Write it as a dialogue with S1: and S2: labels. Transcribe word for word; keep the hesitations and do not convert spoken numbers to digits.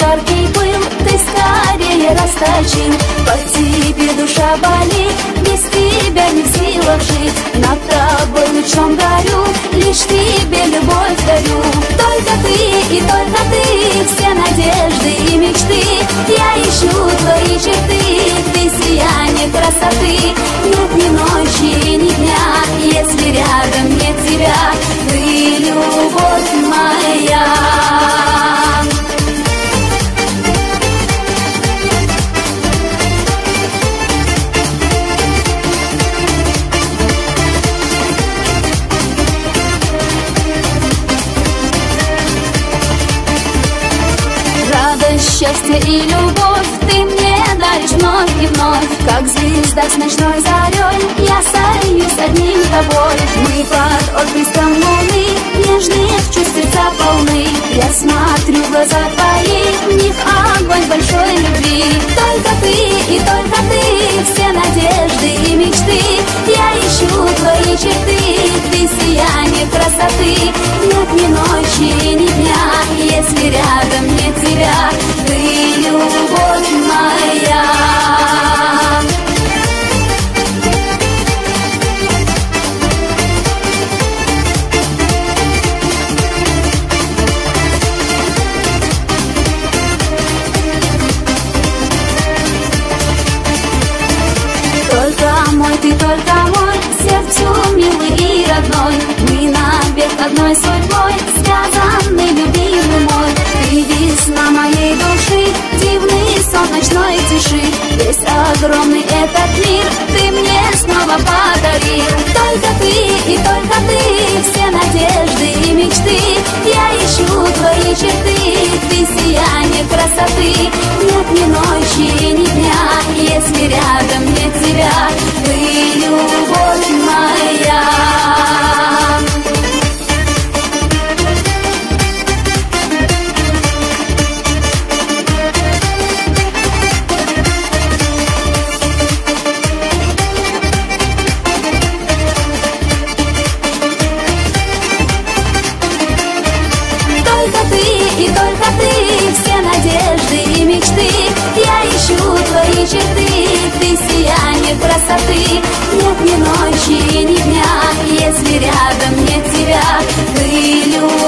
S1: жаркий пыл ты скорее расточил. По тебе душа болит, без тебя не в силах жить. Над тобой лучом горю, лишь тебе любовь дарю. Только ты и только ты, все надежды и мечты. Я ищу твои черты, ты сияние красоты. Нет ни ночи, ни дня, если рядом нет тебя. Ты любовь моя. Счастье и любовь ты мне даришь вновь и вновь. Как звезда с ночной зарей, я союз одним тобой. Мы под отблеском луны, нежных чувств сердца полны. Я смотрю в глаза твои, в них огонь большой любви. Только ты и только ты, все надежды и мечты. Я ищу твои черты, ты сияние красоты. Нет ни ночи, ни дня, если рядом нет тебя. Ты любовь моя. Только мой, ты только мой, сердцу милый и родной. Мы навек одной судьбой, связаны, любимый мой. Ты весна моей души, дивный сон ночной тиши. Весь огромный этот мир ты мне снова подарил. Только ты и только ты, все надежды и мечты. Я ищу твои черты, ты сияние красоты. Нет ни ночи, ни дня, если рядом нет тебя. Ты любовь моя. И только ты, все надежды и мечты. Я ищу твои черты, ты сияние красоты. Нет ни ночи, ни дня, если рядом нет тебя. Ты любишь.